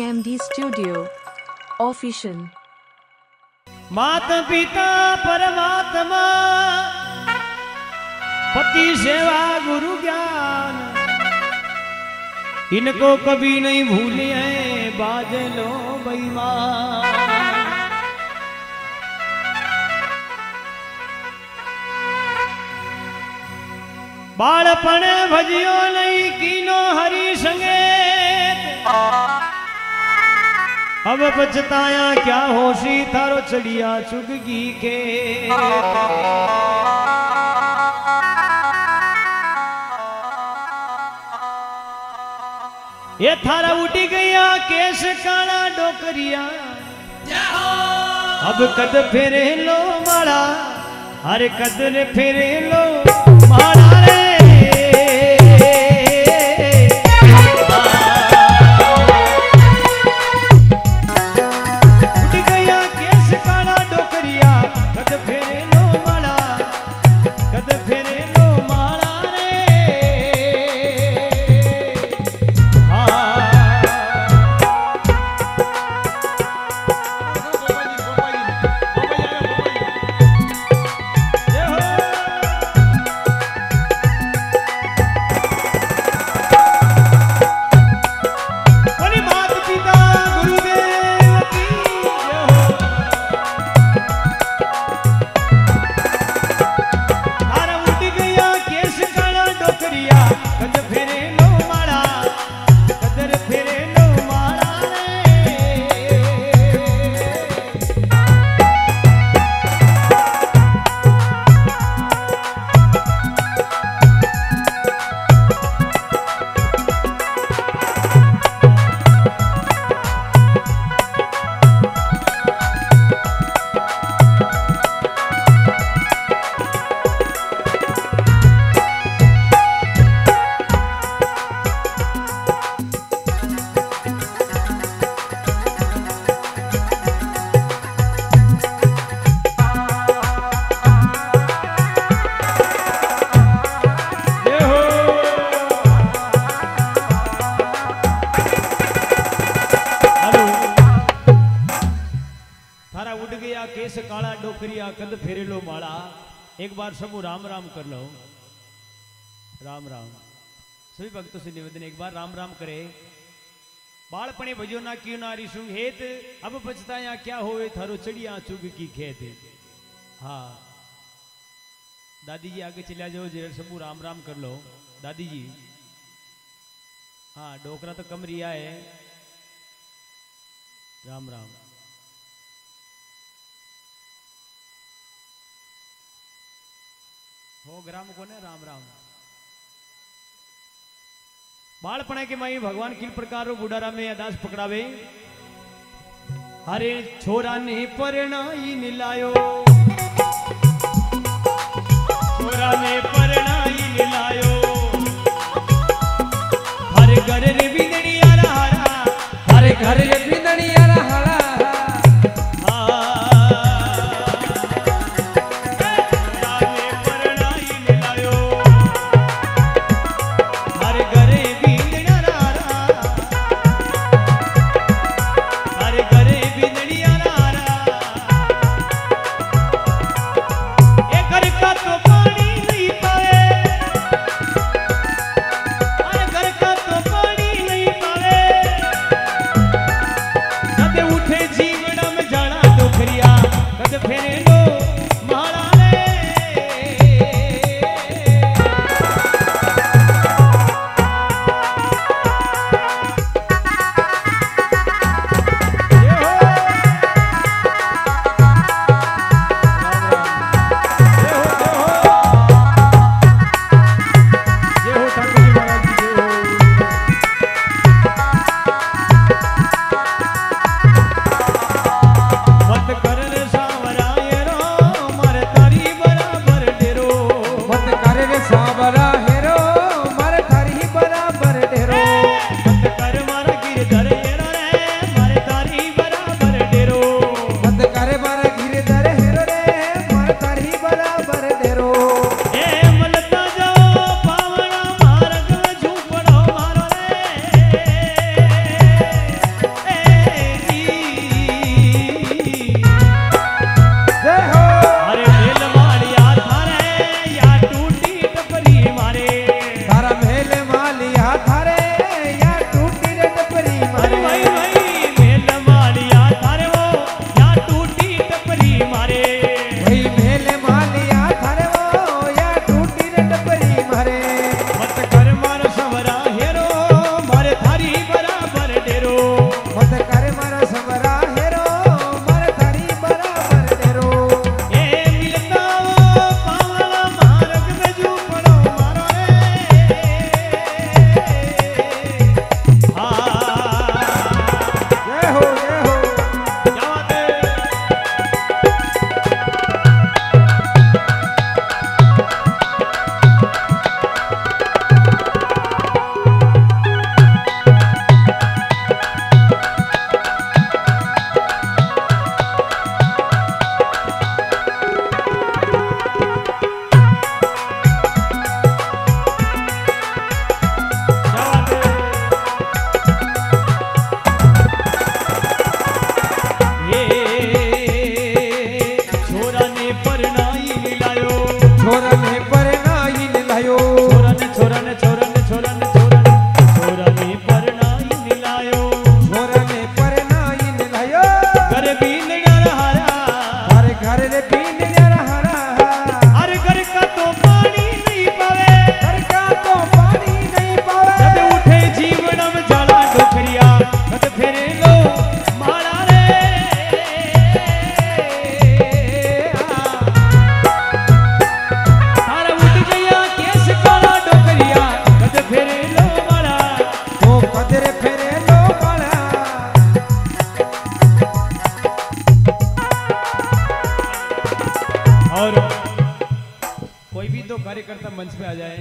AMD Studio Official। माता पिता परमात्मा पति सेवा गुरु ज्ञान इनको कभी नहीं भूले हैं बाजलो बेईमान। बालपण भजियो नहीं कीनो हरि संगे अब पछताया क्या होशी थारो चढ़िया चुगगी के। ये थारा उठी गया केस काला डोकरिया अब कद फेरे लो माड़ा अरे कद फेरे लो माड़ा रे। केस काला डोकरिया कद फेरे लो माला। एक बार सबू राम राम कर लो। राम राम। सभी भक्तों से निवेदन एक बार राम राम करे। बालपणे भजो ना क्यों नारी सुंग हेत अब पछताया क्या होवे थारो चढ़िया चुग की खेत। हाँ दादी जी आगे चला जाओ जरा सबू राम राम कर लो। दादी जी हाँ डोकरा तो कम रिया है। राम राम। हो ग्राम को ने राम राम। बालपणे के माई भगवान किन प्रकार बुढ़ारा में अदास पकड़ावे। हरे छोरा ने परणाई निलायो छोरा ने परणाई निलायो हरे घर रे बिंदड़िया हरा हरे घर रे बिंदड़िया हरा कार्यकर्ता मंच पे आ जाए।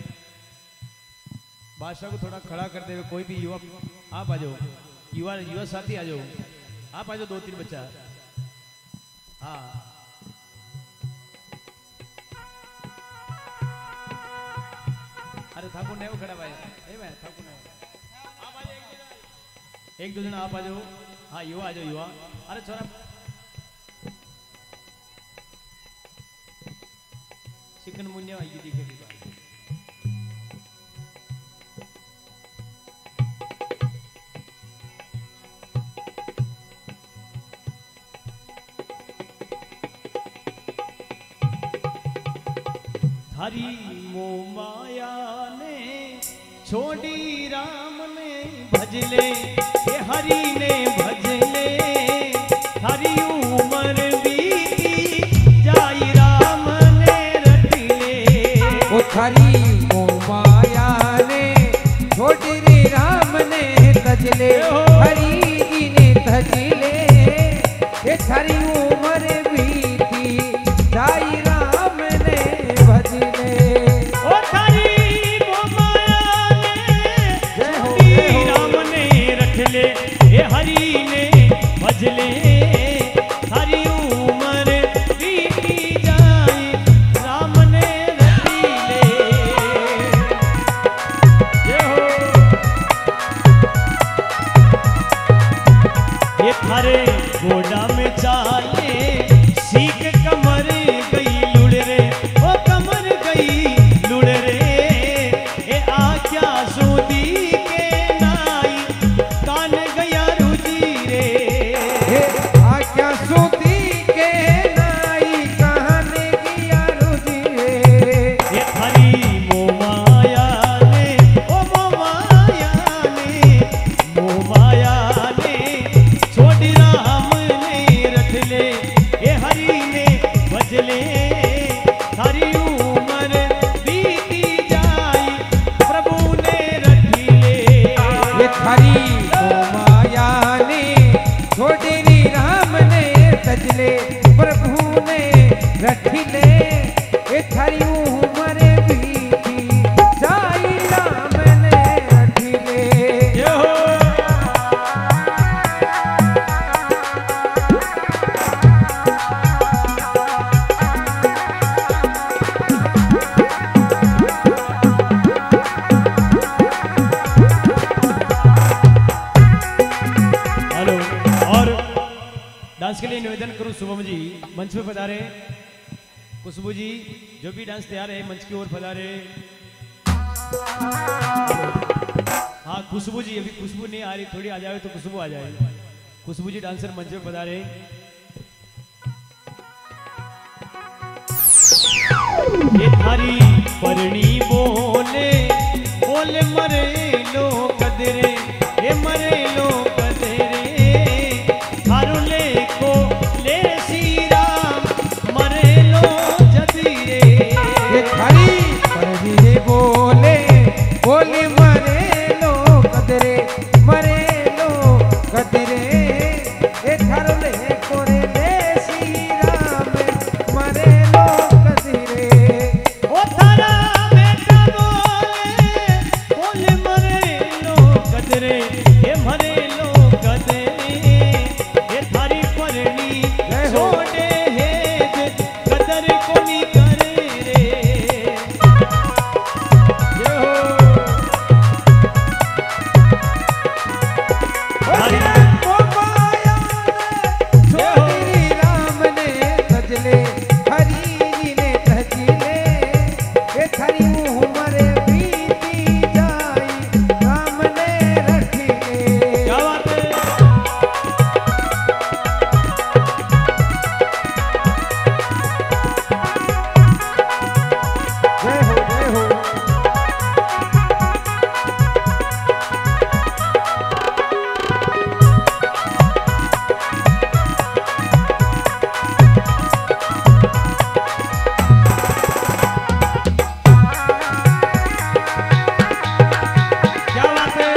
बादशाह को थोड़ा खड़ा करते हुए कोई भी युवा आप आ जाओ, युवा साथी आ जाओ, आप आ जाओ, 2-3 बच्चा। हाँ अरे ठाकुर ने वो खड़ा भाई, मैं ठाकुर ने आप आ जाओ, एक दो जन आप आ जाओ। हाँ युवा आ जाओ, युवा। अरे छोरा चिकन मुन्या आई दिखेगी। हरी मो माया ने छोड़ी राम ने भजले, ये हरि ने भजले, हरी उमर बीती जाई राम ने रटले। ओ हरी मो माया ने छोड़ी रे राम ने तजले, हरि जी ने तजले, ये हरी उमर बीती जाई राम ने भजले। ओ थारी मो माया ने छोड़ी राम ने रटले, ये हरि ने भजले, हरी उमर बीती जाई राम ने रटले। ये थारे गोडा में चाले सीख कमर गई लुड़ रे, ओ कमर गई लुड़ रे, ए आज्ञा सूदी के नाई कान गया रुजी रे। आज्ञा सूती के नाई कान गया रुजी रे। ये थारी मो माया ने, ओ मो माया ने, मो माया ने छोड़ी राम ने रटले, ए हरि ने भजले, हरी उमर बीती जाई प्रभु ने रटले। ये थारी मो माया ने छोड़ी रे राम ने तजले, प्रभु ने रखिले, ये थारी उमर बीती जाई राम ने रखिले। हेलो। और डांस के लिए निवेदन करूं शुभम जी मंच पे पधारे, खुशबू जी जो भी डांस तैयार है मंच की ओर पधारे। हाँ खुशबू जी, अभी खुशबू नहीं आ रही, थोड़ी आ जाए तो खुशबू आ जाए। खुशबू जी डांसर मंच पे पधारे। ये थारी परणी बोले बोले मरे लो कदरे, ये मरे लो कदरे, थारू ले को ले श्री राम मरे लो जदीरे। ये थारी परणी रे बोले बोले मरे लो कदरे, मरे लो कदरे, ये थारू ले कोरे ले श्री राम मरे लो कदरे। ओ थारा बेटा बोले बोले मरे लो कदरे, ये मरे लो कदरे, ये थारी परणी छोड़े हेज कदर कोनी करे रे। जय हो। हरि मो माया ने छोड़ी राम ने तजले, हरि जी ने तजले, ये थारी उमर बीती जाई राम ने रखिले। क्या बात है। जय हो जय हो। क्या बात है।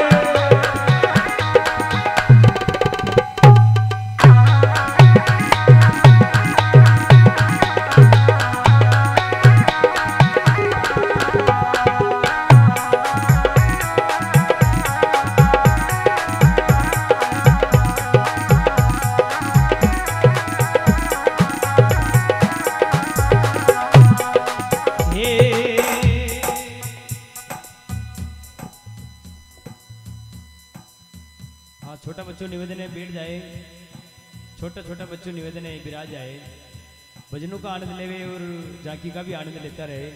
छोटा बच्चों निवेदन है बैठ जाए, छोटा छोटा बच्चों निवेदन है विराज जाए, भजनों का आनंद लेवे और झांकी का भी आनंद लेता रहे।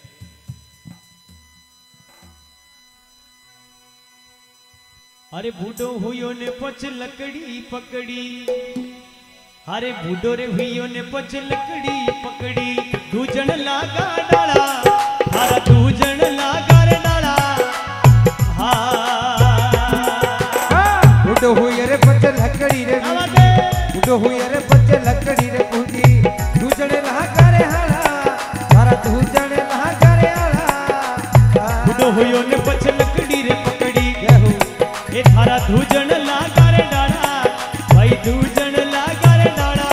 अरे बूढ़ो हुयो ने पच लकड़ी पकड़ी, अरे बूढ़ो रे हुयो ने पच लकड़ी पकड़ी, दूजन लागा डाला, हरा दूजन लागा रे डाला। बूढ़ो हुई रे पच लकड़ी रे बूढ़ो हुई रे पच लकड़ी रे पूजी, दूजन लागा रे हाला, हरा दूजन लागा रे हाला। बूढ़ो हुयो ने पच लकड़ी रे पकड़ी, ए थारा दूजन लागा रे डाला, भाई दूजन लागा रे डाला।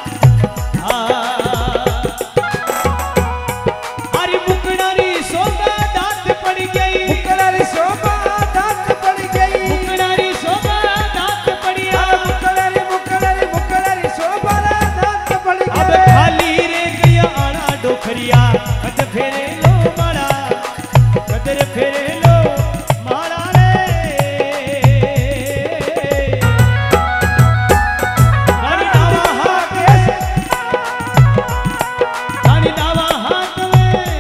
अरे मुकड़ारी शोभा दांत पड़ गई, मुकड़ारी शोभा दांत पड़ गई, मुकड़ारी शोभा दांत पड़ी, मुकड़ारी मुकड़ारी मुकड़ारी शोभा दांत पड़ गई। अब खाली रे गया आड़ा डोखरिया, कद फेरे लो माड़ा, कदर फेरे लो माड़ा रे। रानी दावा हाथ में, रानी दावा हाथ में,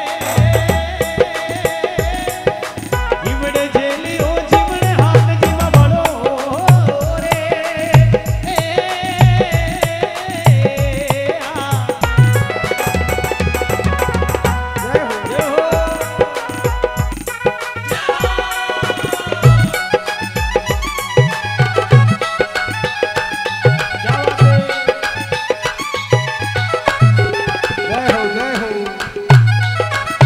इवड़े जेली ओ जीवड़े हाथ जीवा बड़ो रे। जय हो जय हो जय हो।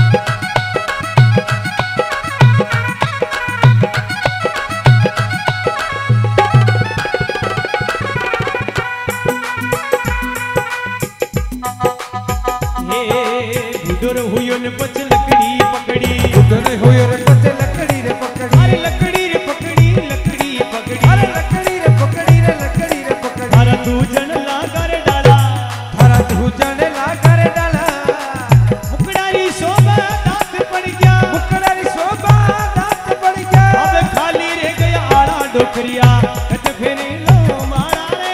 बुदुर हुयो ने पच लकड़ी पकड़ी, उधर हुई रे पच लकड़ी रे पकड़ी, अरे लकड़ी रे पकड़ी, लकड़ी पकड़ी, अरे लकड़ी रे पकड़ी रे लकड़ी रे पकड़ी, अरे दूजन लागा रे डाला, हरा दूजन लागा रे डाला, मुकड़ारी शोभा दांत पड़ गया, मुकड़ारी शोभा दांत पड़ गया। अब खाली रे गया आड़ा डोकरिया, कद फेरे लो मारा रे।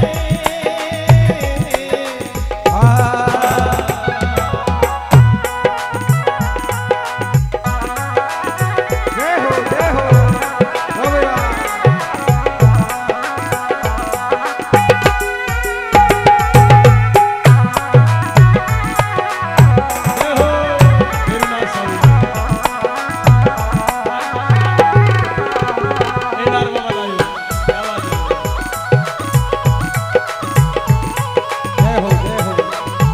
जय हो जय हो हो भैया। जय हो बिरना साहू, ए नार बाबा लायो, क्या बात है। जय हो जय हो।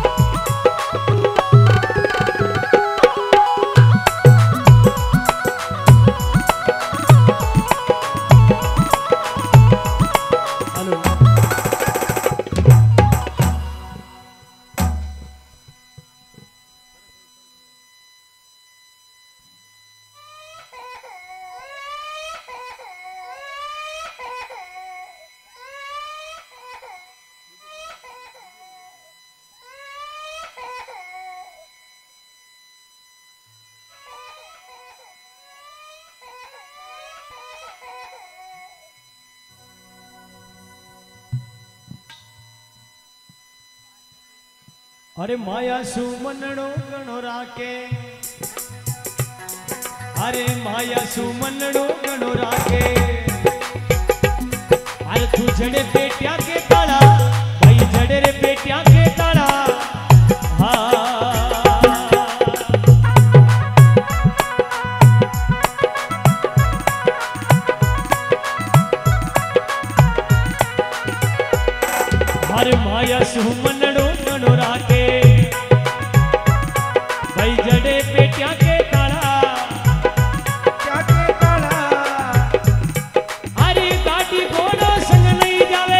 हेलो अरे माया सुमनड़ो गणो राके, अरे माया सुमनड़ो गणो राके, अरे तू जड़े बेटिया के ताड़ा, भाई जड़े रे बेटिया के ताड़ा। अरे माया सुमनड़ो गणो राके, भाई जड़े बेटिया के ताड़ा, क्या के काला अरे गाड़ी घोड़ो संग नहीं जावे,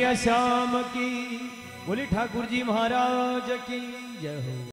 घन श्याम की। बोली ठाकुर जी महाराज की जय हो।